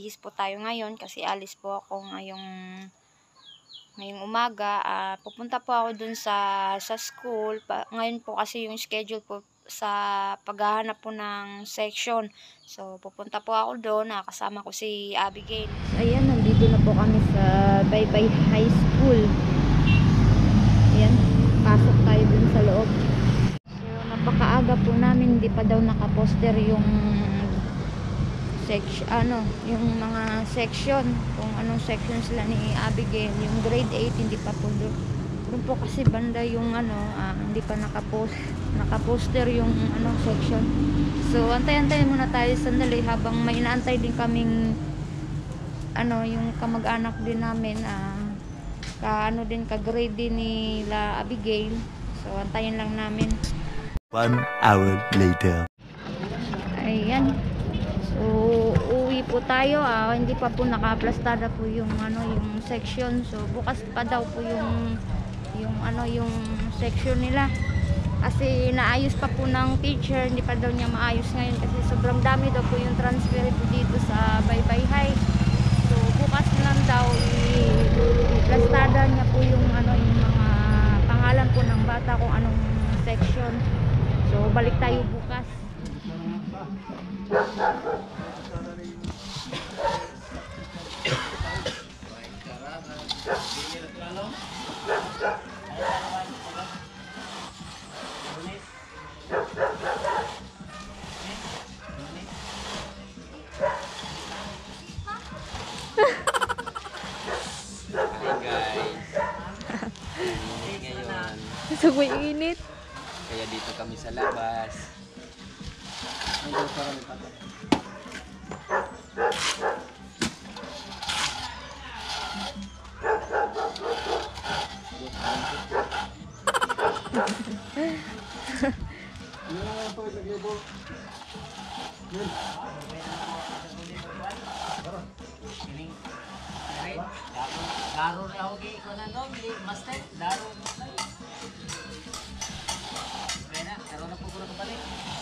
magbibihis po tayo ngayon kasi alis po ako ngayong umaga. Pupunta po ako dun sa school. Ngayon po kasi yung schedule po sa paghahanap po ng section. So, pupunta po ako doon. Kasama ko si Abigail. So, ayan, nandito na po kami sa Baybay High School. Ayan, pasok tayo dun sa loob. So, napakaaga po namin. Hindi pa daw nakaposter yung yung mga section, kung anong section sila ni Abigail. Yung grade 8 hindi pa po doon po kasi banda yung hindi pa nakaposter yung section. So antay-antay muna tayo sandali habang may inaantay din kaming yung kamag-anak din namin ka grade din nila Abigail. So antayin lang namin. 1 hour later. Ayan. So, uwi po tayo. Hindi pa po nakaplastada po yung yung section. So, bukas pa daw po yung section nila. Kasi naayos pa po ng teacher, hindi pa daw niya maayos ngayon kasi sobrang dami daw po yung transfer po dito sa Baybay High. So, bukas lang daw i-plastada niya po yung yung mga pangalan po ng bata kung anong section. So, balik tayo bukas. Sobrang init. Kaya dito kami sa labas. Daro rin ako kay Konanong, master, daro. Kaya na, karoon na po ko na kabalik.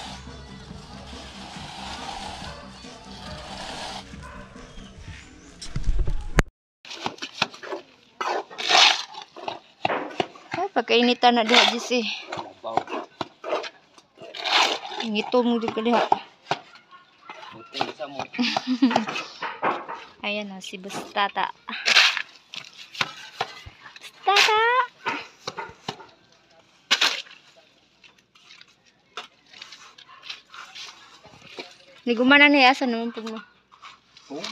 Pagkainitan na diha Jesse. Ngito mo di ka diha. Ayan na si Bustata. Bustata! Ligumana na ya sa naman pag mo. Oo.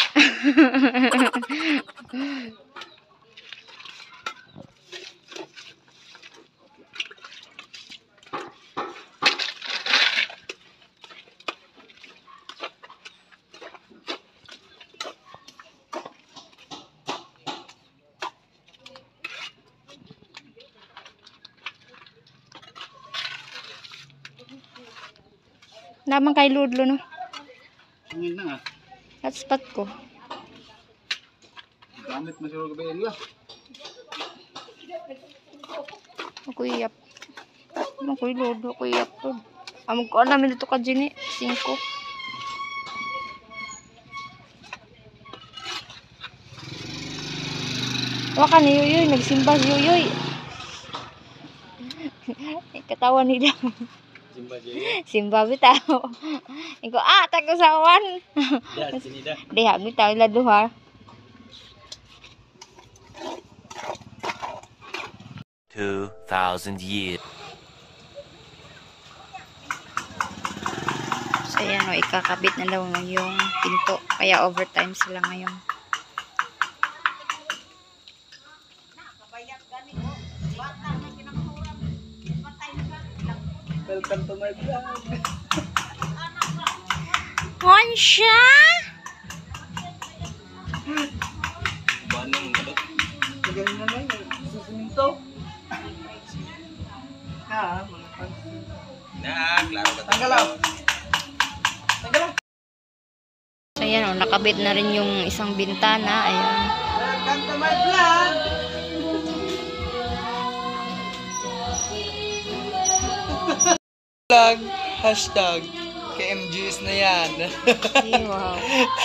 Naman kay Ludlo no. Tingin na nga. Hotspot ko. Gamit mo siguro gabi nila. Ako iyap. Ako Ludlo, ako iyap to. Amog ko namin dito ka Jenny, 5. Waka ni Yuyoy, nagsimba si Yuyoy. Katawa nila. Simba dyan. Simba bitaw. Iko tagusawan. Yan, sinida. Diha bitaw ila duha. 2,000 years. So ayan ikakabit na daw yung pinto. Kaya overtime sila ngayon. Welcome to my vlog. Honsha! Banong malot. Magaling naman yung susunto. Ha, mga pansin. Klaro ba? Tanggalaw. Tanggalaw. So ayan nakabit na rin yung isang bintana. Ayan. Welcome to my vlog. Vlog, hashtag. KMGs na yan. Ay, wow.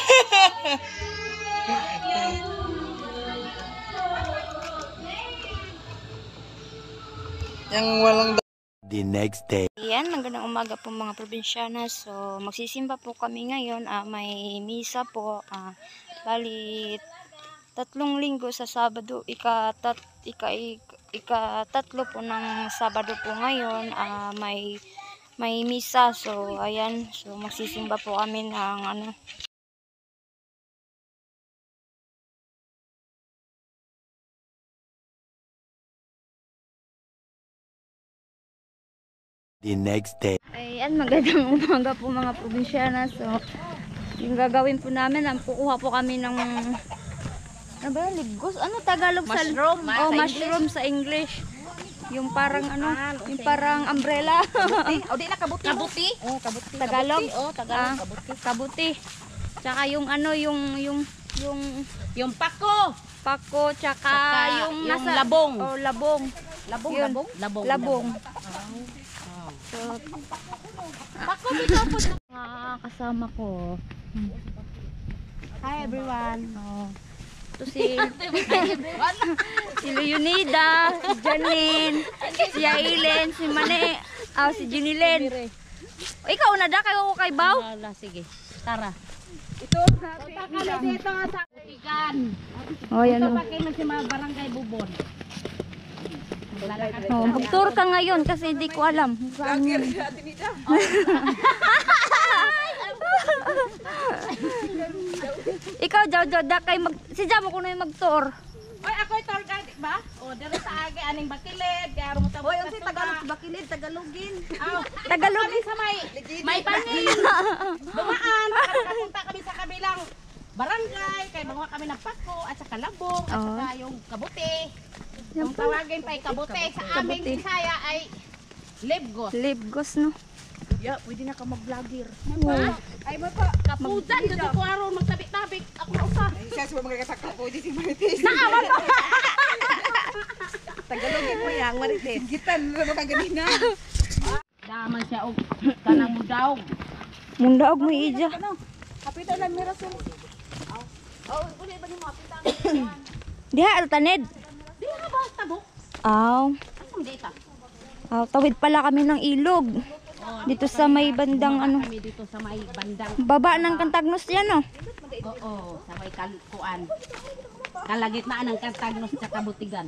Yang walang The next day. Yan, magandang umaga po mga probinsyana. So, magsisimba po kami ngayon. May misa po. Bali, 3 linggo sa Sabado. Ika-tatlo po ng Sabado po ngayon. May misa. So, ayan. So, magsisimba po kami ng ano. The next day. Ayan, magandang umaga po mga probinsyana. So, yung gagawin po namin, kukuha po kami ng ano ba, ligos? Ano Tagalog? Mushroom. Oh, mushroom sa English. Yung parang ano, yung parang umbrella. O di na kabuti. Kabuti? Oh, kabuti. Tagalog? Oh, Tagalog kabuti. Kabuti. Tsaka yung ano, yung Yung pako, tsaka yung nasa labong. Oh, labong. Labong, Yun. labong. Labong. So, Pako dito po. mga kasama ko. Hi everyone. Oh. Ito si Leonida, si Janine, si Aileen, si Mane, si Jinilen. Ikaw na da, kayo kay Bao? Wala, sige. Tara. ito. Kami dito sa Igan. Oh, yan Ito o. pa kayo sa mga barangay Bubon. Oh, mag-tour ka ngayon kasi hindi ko alam. Lagir sa atin ito. Ikaw, Jow, si Jamo ko na yung mag-tour. Oy, ako ay tour guide ba? O, dito sa agi aning bakilid, kaya ro mo tabo. Oy, unsa Tagalog bakilid, Tagalogin. Tagalog. Kami sa may bangin. Dumaan, papunta kami sa kabilang barangay, kay mga kami ng pako at saka labong at saka yung kabuti. Yung tawagin pa ay kabuti sa aming Bisaya ay libgos. Libgos, no? Ya, pwede na ka mag-vlogger. Oh. Ay mo pa, kaputan dito ko aron magtabik-tabik. Ako na usa. Siya sa mga kasakta po, di si Marites. Naaman pa. Tagalogin mo yan, Marites. Gitan, ano ka ganina? Daman siya og kanang mudaog. Mundaog mo ija. Kapitan lang mirasul. Oh, uli ba ni mo kapitan? Diha, altaned. Di na ba tabok? Aw. Ang data. Tawid pala kami ng ilog. Dito sa may bandang ano. Kami dito sa may bandang. Baba ng Cantagnos yan, no? Oo, sa may kuan. Kalagitnaan ng Cantagnos sa Kabutigan.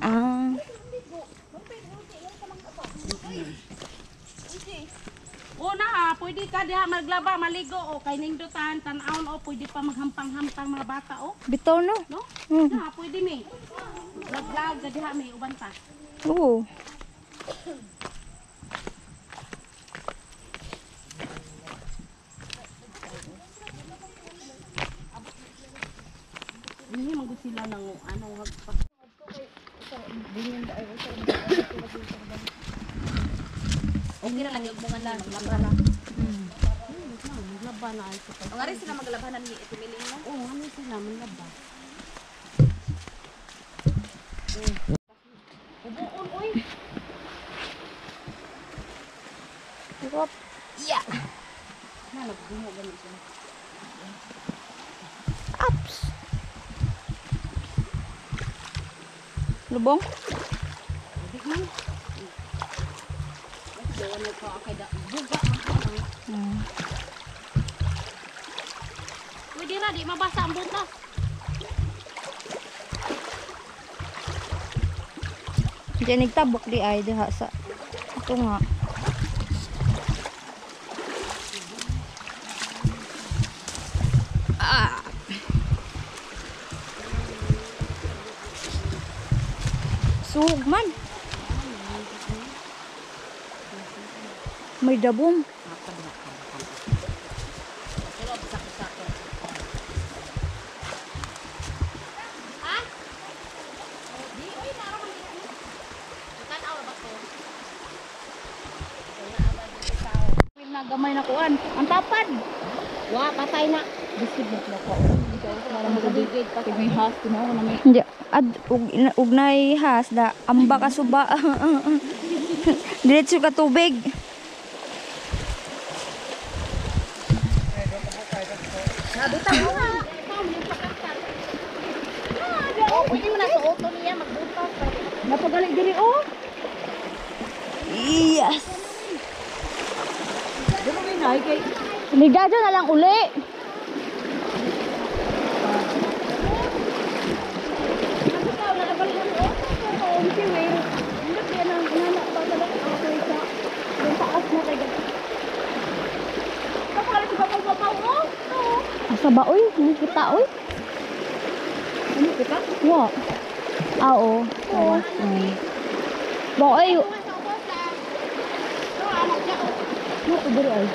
Una pwede ka diha maglaba, maligo o kay ningdutan, tan-aon o pwede pa maghampang-hampang mga bata o. Bitaw, no? No? Hmm. Pwede mi. Lag-lag diha mi uban pa. Oo. Hindi man sila nang ano hagpa. Okay na lang yung mga laba na. Maglaba na ay ko. Ang ari sila maglabanan ni itumiling mo? Oo, ano sila maglaba. Ubuon oy. Hirap. Yeah. Na nagbumo ganun siya. Ups. Lubong? Di man. Dawan na ko akay da buga man. Pwede na di mabasa ang butas. Diyan nagtabok di ay diha sa ito nga. Suhog man. May dabong. Nagamay na kuan. Ang tapad. Wa patay na. Bisig na ko. Para magabigid pa kay has tinaw na may. Hindi. Ug nay has da amba ka suba. Diretso ka tubig. Napagali diri oh. Yes. Dili may nay kay Ligado na lang uli. nagitaw na nagali diri oh. Oo, si Will. Hindi kaya nang inanak pa talaga ako sa yung taas na kay ganito. Napagali si Papaw oh. Oo. Asa ba oy? Hindi kita oy. Ano kita? Wa. Ah, oo. Oo. Ba oy. Sa ubos lang. So anak siya oh. Ano to diri ay?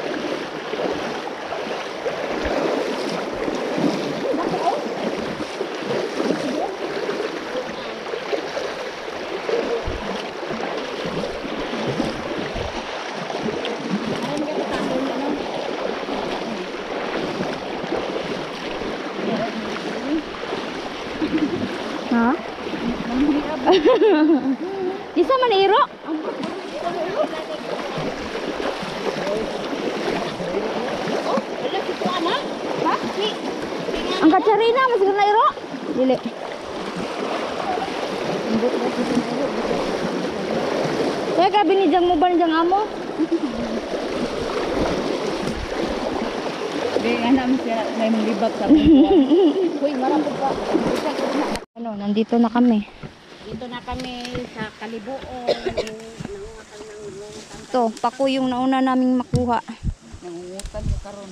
Ha? Isa man iro? Wala si ko anak. Ha? Si. Ang katsarina mas na iro? Dili. Kaya ka binijang mo ba nijang amo? Di anak mo siya may libat sa. Uy, marapod pa. Ano, nandito na kami. Dito na kami sa Kalibuon. Ito, pako yung nauna naming makuha. Nangungutan mo karon.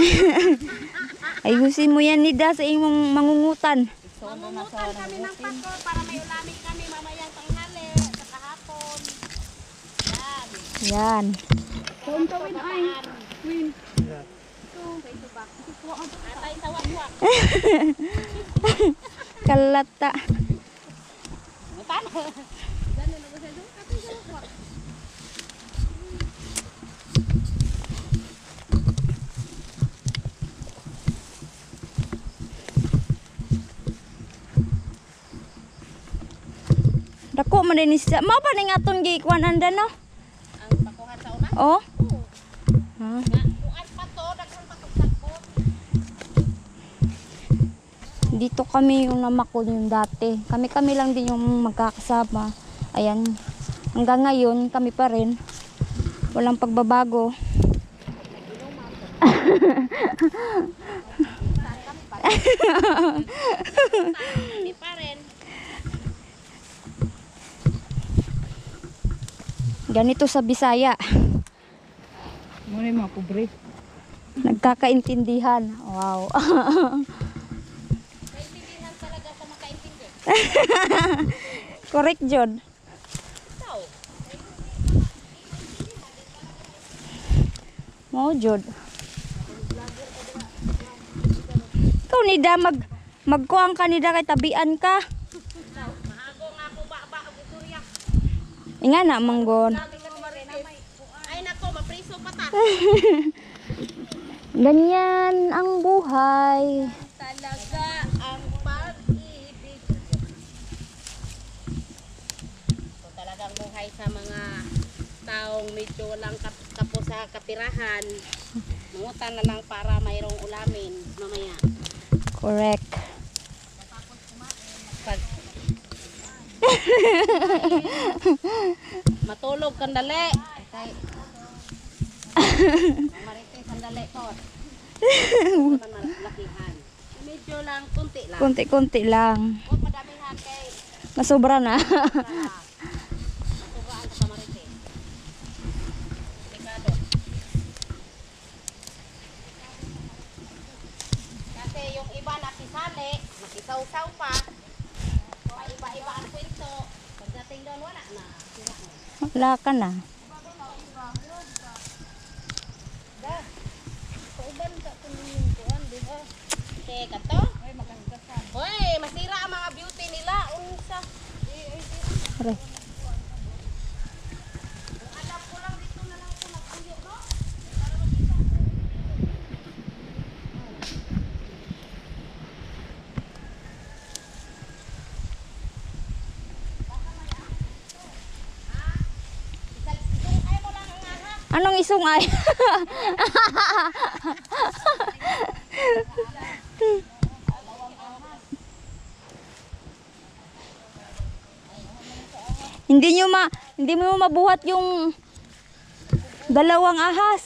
Ayusin mo yan, Nida, sa imong mangungutan. Mangungutan kami ng pako para may ulamig kami mamayang tanghali sa kahapon. Yan. Yan. Kung tawin ay. Win. Atay sa wak-wak. Kalata. Mutan. Dako man din siya. Mao ba ning aton gikuan anda no? Ang pakuhan sa una. Oh. Ha? Nga, kuan pa to, daghan pa tong sakot. Dito kami yung namakod yung dati. Kami lang din yung magkakasama. Ayan. Hanggang ngayon kami pa rin. Walang pagbabago. Hindi pa rin. Ganito sa Bisaya. Muna yung mga pobre. Nagkakaintindihan. Wow. Kaintindihan talaga sa makaintindi. Correct, Jod. Ikaw. Mo, Jod. Ikaw, Nida, magkuang ka, Nida, kay tabian ka. Mahago nga ako ba ang surya. Inga na, manggon. Ay nako, mapriso pa ta. Ganyan ang buhay. Talaga ang pag-ibig. So talagang buhay sa mga taong medyo walang kapos sa kapirahan. Mangutan na lang para mayroong ulamin mamaya. Correct. Pag matulog kang dali. Okay. Marites sandali to. Naman malakihan. Medyo lang kunti lang. Kunti-kunti lang. Huwag madamihan kay Masobra na. matugaan sa Marites. Delikado. Kasi yung iba nakisali, nakisaw-saw pa. Iba-iba ang kwento. Pagdating doon wala na. Sira na. Wala ka na. Kauban sa kuning kuan, di ba? Okay, kato? Ay, maganda sa. Hoy, masira ang mga beauty nila. Unsa? Aray. Alam ko lang dito na lang ko nagpuyo, no? Ay mo lang ang anak. Anong isungay? Hindi mo mabuhat yung dalawang ahas.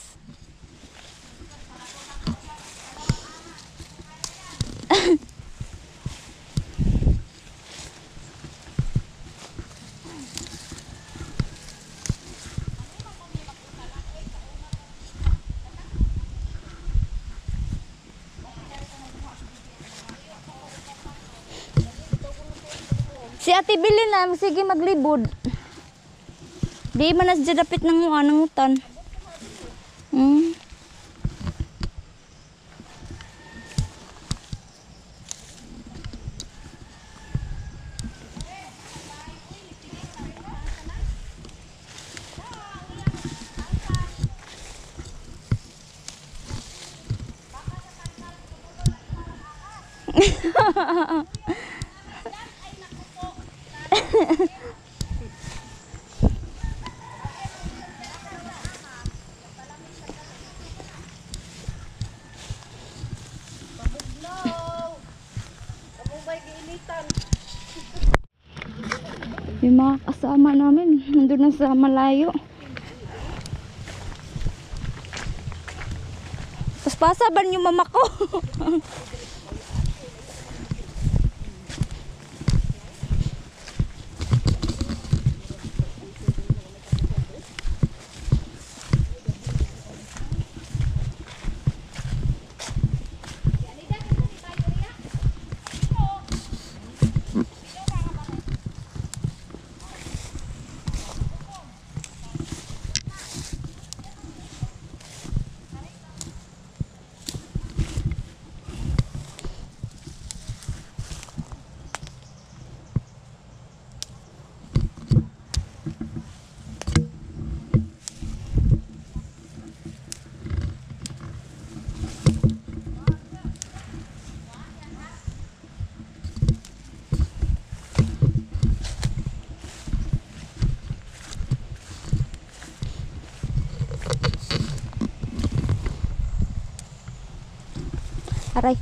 Si Ate Bilin na, sige maglibod. Di man nas dapit ng utan. Yung mga kasama namin nandun na sa malayo. Paspasaban yung mama ko. Aray.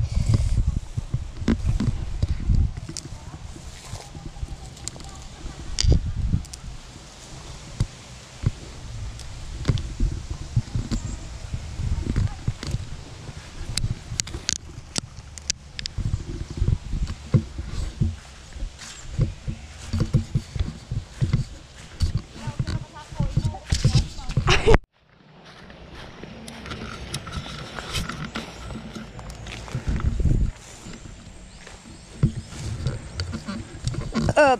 Up.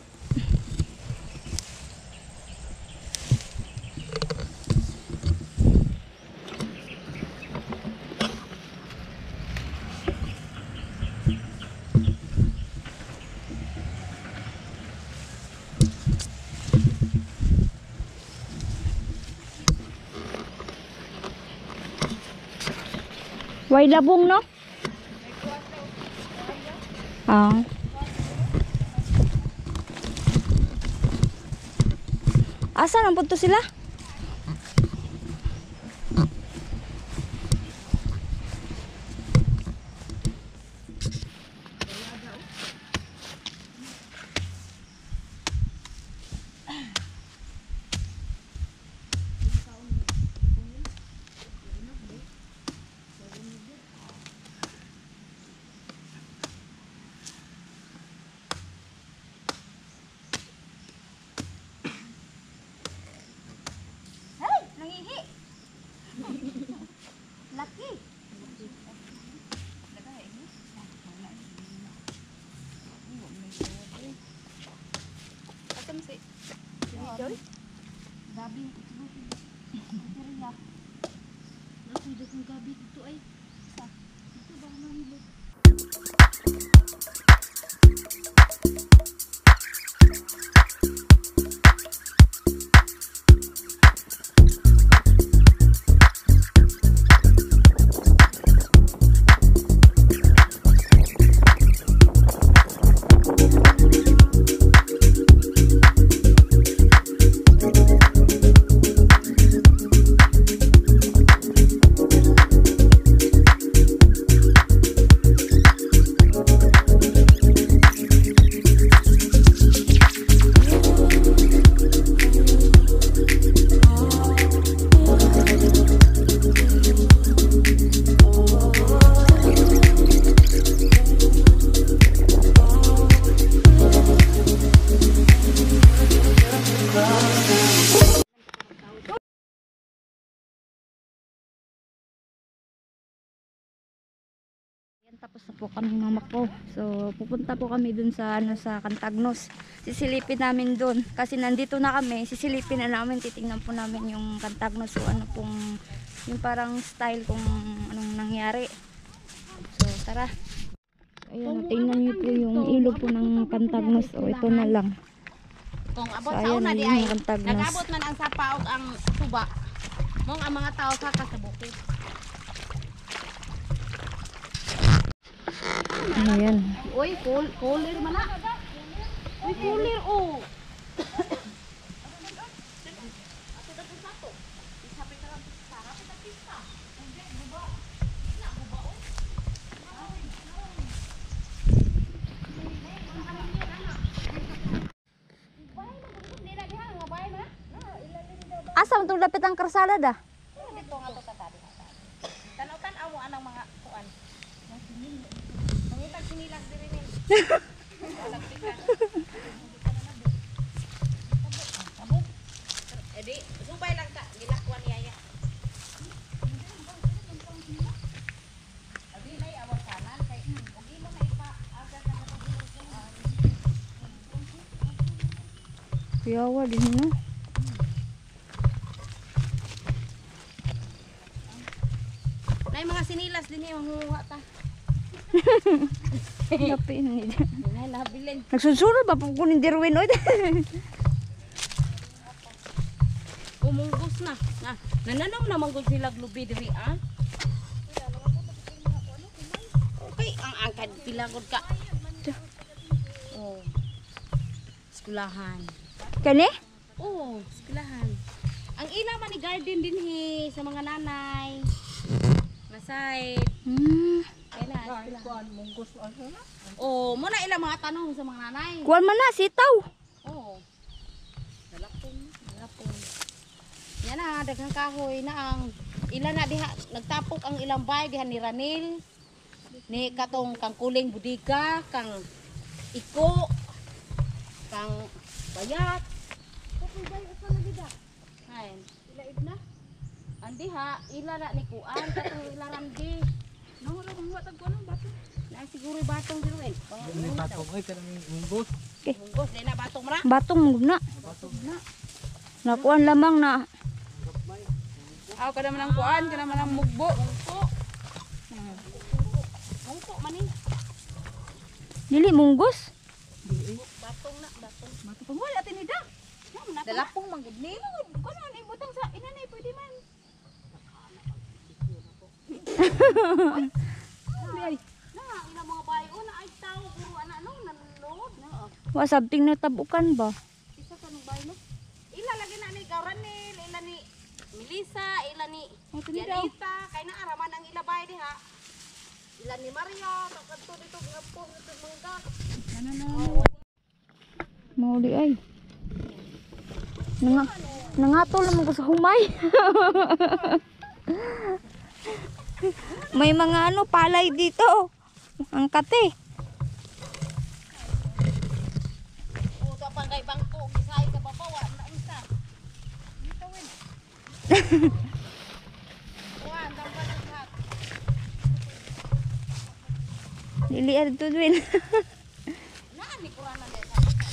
Way labong no? Ah. Asa nang punto sila? Gabi dito ay ito ba naman Tapos na po kami mama ko. So pupunta po kami dun sa sa Cantagnos. Sisilipin namin dun kasi nandito na kami. Sisilipin na namin, titingnan po namin yung Cantagnos, so ano pong yung parang style kung anong nangyari. So tara. Ayun, tingnan niyo po yung ilog po ng Cantagnos. O ito na lang. Kung abot So, sa ayan, una di ayun ay yung Cantagnos. nagabot man ang sapa ug ang tuba. Mong ang mga tao sa kasabukid. Ayan. Uy, cooler man na. Uy, cooler oh. Asa mo lapit ang karsada da? Dito nga to tatadi. Tanaw-tanaw mo anang mga kuan. Mangitag sinilang diri ni. Kabuk. Edi, subay lang ta gilakwan niya ya. Abi nay awasanan kay ugi mo na ipa aga sa Kuyawa din no. nay mga sinilas din yung manguha ta. Lapit ni. Nay nabilin. Nagsusunod ba po kunin dirwin oy. Umunggos na. Nananong naman gud sila glubi diri ah. Okay, ang angkad pila gud ka. Oh. Skulahan. Kani? Oh, skulahan. Ang ina man ni garden din sa mga nanay. Nga side. Kaya na. Oh, muna ilang mga tanong sa mga nanay. Kuan man na sitaw. Oo. Dalapon. Yan na, daghang kahoy na ang ilan na diha nagtapok ang ilang bay diha ni Ranil. Ni katong kang kuling budiga, kang iko, kang bayat. Katong bayat pa na dida. Hain, ilaid na. Andi ha, ila na ni kuan katong ila ramdi. Nahura kung watag ko ng bato. Na siguro batong diruin. Batong ay kanang munggos. Munggos di na batong mara. Batong na. Nakuan lamang na. Aw kada man ang kuan, kada man ang mugbo. Mungko man ni. Dili munggos. Batong na, batong. Batong wala tinida. Dalapong manggod ni. Kuno ni butang sa inanay pwede man. Ay, na ina mga bayo na ay tao puro ana no nanood na. Wa sabting natabukan ba? Isa ka ng bayo no. Ila lagi na ni Kauranil, ila ni Melissa, ila ni Janita, kay na araman ang ila bayo diha. Ila ni Maria, kadto dito gapo dito mangga. Mauli ay. Nangatol naman ko sa humay. May mga ano palay dito. Ang kate. O sa pangkay bangko gisay sa babawa na isa. Dito win. Kuan dapat lahat. Dili ad to din. Naan ni kurana dito.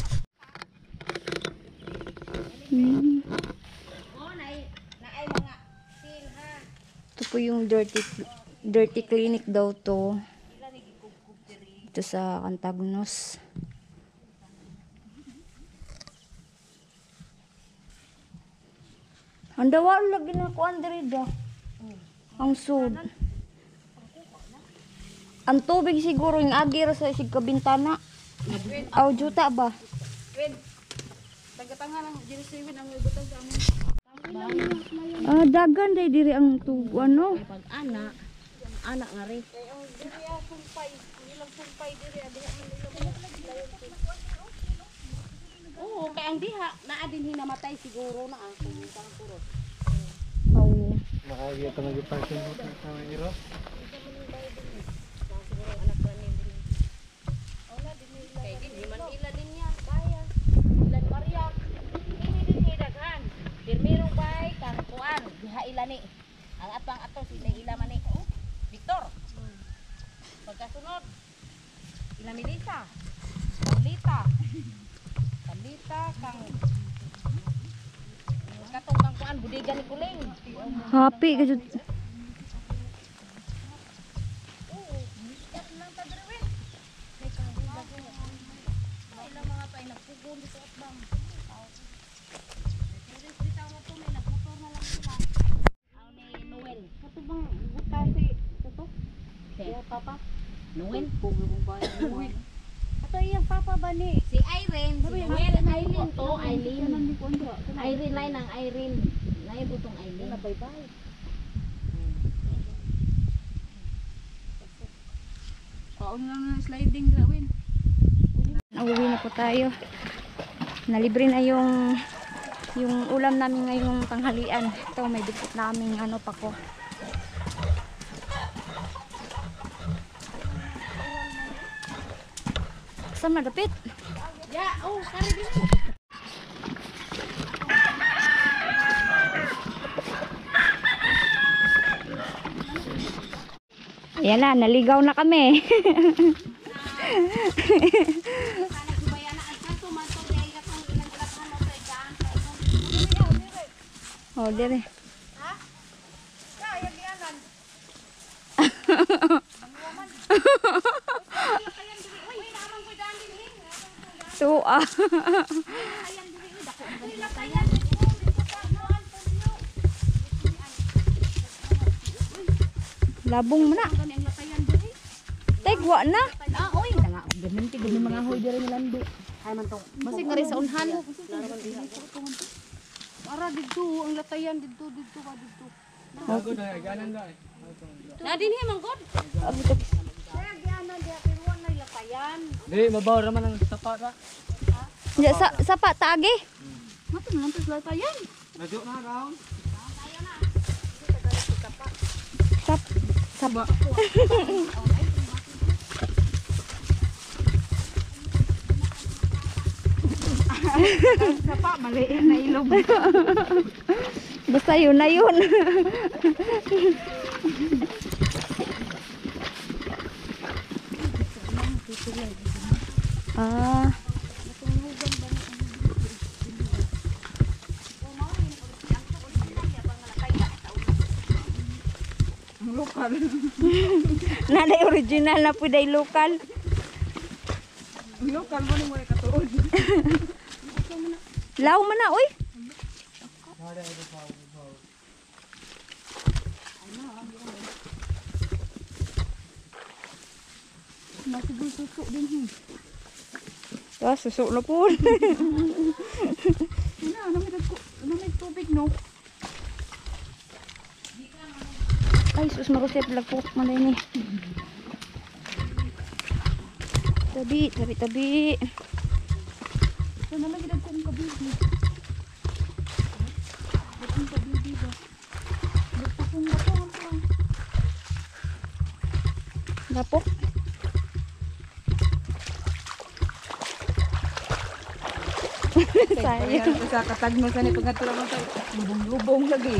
Oh, naay mga sin ha. Ito po yung dirty clinic daw to. Ito sa Cantagnos. Ang dawa lagi na ko andrida. Ang sud. Ang tubig siguro yung agir sa sigkabintana. Aw juta ba? Win. Tagatanga lang diri si Win ang ibutang sa amon. Ah, dagan day diri ang tubo ano. Pag ana nga rin. Ang diri ang sumpay, ilang sumpay diri adiha man nila. Oo, kay ang diha naa din hinamatay siguro na ang kung puro. Aw. Makaya ka nag-parking lot na sa iro. Kay di man ila din niya kaya. Ilan Maria. Ini din ni daghan. Pirmirong bay kang kuan diha ila ni. Ang atang ato sila ila man ni. Victor. Pagkasunod, Ilamilita, Paulita, Paulita, kang katong kang kuan, budigan ni Kuling. Happy ka jud. Ilang mga pa nagpugong dito at bang. Dito mo to, may nagmotor na lang sila. Ang ni Noel. Ito bang butasi? Ito? Kaya Papa? Noel. Uy. Ito iyang papa ba ni? Si Irene, si Noel, Aileen to, Aileen. Irene line ang Irene. Lain po tong Aileen. Bye-bye. Kaon lang na sliding gawin. Nauwi na po tayo. Nalibre na yung ulam namin ngayong tanghalian. Ito may dikit naming ano pa ko. Saan madapit? Ya, oh, kari din. Ayan na, naligaw na kami. Oh, dire. Tuwa. Labong mo na. Tegwa na. Ah, oy, nga gaminti gumi mga hoy dire ni lando. Ay man tong. Masig nga rin sa unhan. Para dito ang latayan dito ka dito. Na din hi manggod. Kaya gianan dia piruan na latayan. Di, mabaw naman ang sapa ra. Ya, sa pa taagi. Mato na lang latayan. Radyo na raw. Sap. Saba. Sapa maliit na ilog. Basta yun na yun. Ah. Lokal. Nanay original na puday lokal. Lokal mo ni mo katuod. Law man na, uy. Masigol susu din. Ah, susuk na po. Namig tubig no. Ay, sus marusep lagpok man din eh. Tabi, tabi, tabi. So namig dag ko ang kabili. Bakong kabili ba? Bakong bakong. Gapok. Sayang. Sa katag mo sa ni pagkatulog mo tayo. Lubong-lubong lagi.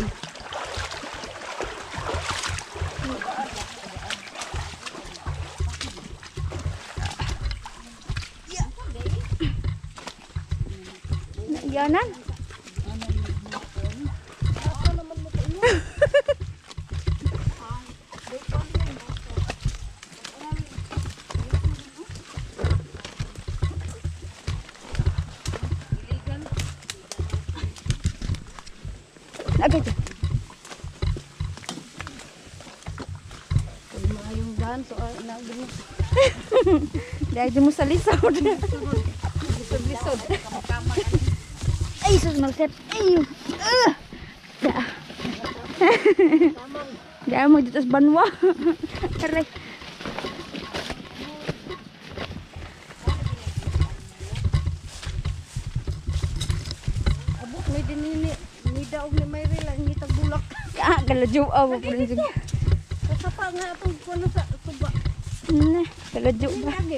Naiyanan. Agad. Yung daan so inaagin mo. Dahil di mo sa lisod. Lisod. Ay, sus marusep. Ay. Da. Diyan mo dito sa banwa. Aray. Abot may dinini. Ni daog ni Mayri lang ni tagbulak. Ah, galadyo. Oh, pulin sige. Kasapa nga itong kuno sa suba. Nah, galadyo ba? Lagi.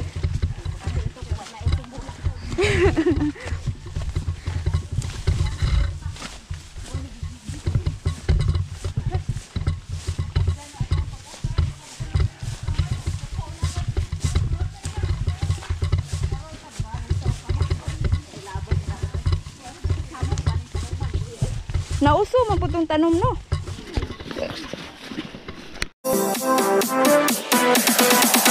Nauso maputong tanom no.